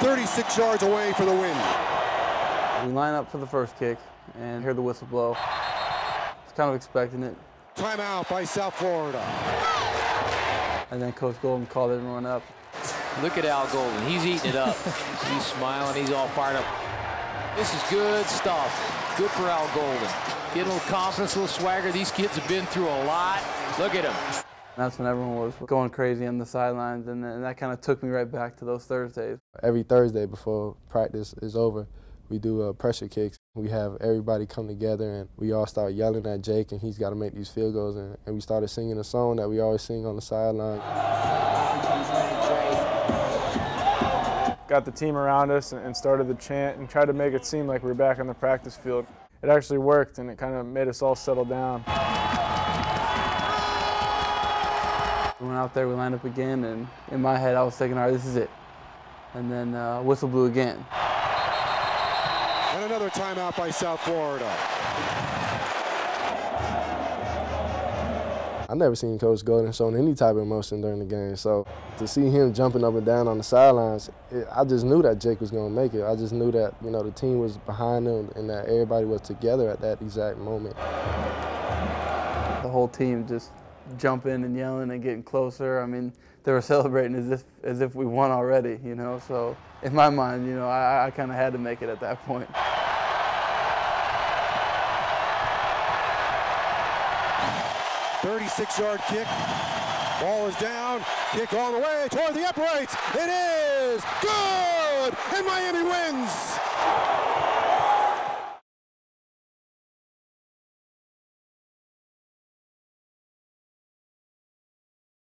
36 yards away for the win. We line up for the first kick and hear the whistle blow. It's kind of expecting it. Timeout by South Florida. And then Coach Golden called everyone up. Look at Al Golden. He's eating it up. He's smiling. He's all fired up. This is good stuff. Good for Al Golden. Get a little confidence, a little swagger. These kids have been through a lot. Look at them. That's when everyone was going crazy on the sidelines, and that kind of took me right back to those Thursdays. Every Thursday before practice is over, we do pressure kicks. We have everybody come together, and we all start yelling at Jake, and he's got to make these field goals. And we started singing a song that we always sing on the sideline. Got the team around us and started the chant and tried to make it seem like we were back on the practice field. It actually worked, and it kind of made us all settle down. We went out there, we lined up again, and in my head I was thinking, all right, this is it. And then whistle blew again. And another timeout by South Florida. I never seen Coach Golden showing any type of emotion during the game, so to see him jumping up and down on the sidelines, I just knew that Jake was going to make it. I just knew that, you know, the team was behind him and that everybody was together at that exact moment. The whole team just jumping and yelling and getting closer. I mean, they were celebrating as if we won already, you know. So in my mind, you know, I kind of had to make it at that point. 36-yard kick. Ball is down. Kick all the way toward the uprights. It is good, and Miami wins.